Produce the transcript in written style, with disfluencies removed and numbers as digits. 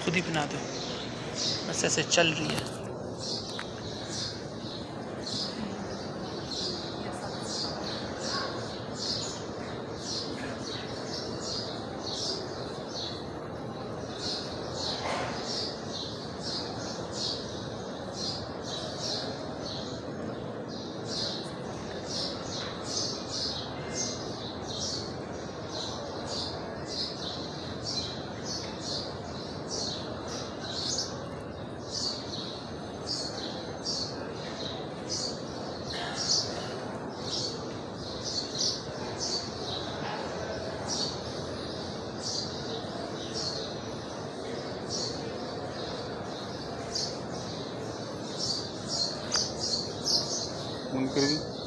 खुद ही बना दो। बस ऐसे चल रही है। उनके भी